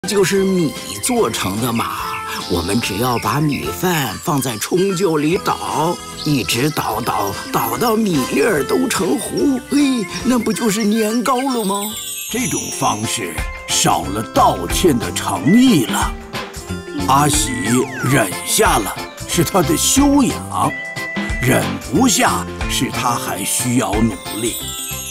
就是米做成的嘛。我们只要把米饭放在冲臼里捣，一直捣到米粒儿都成糊，那不就是年糕了吗？ 这种方式少了道歉的诚意了。阿喜忍下了，是他的修养；忍不下，是他还需要努力。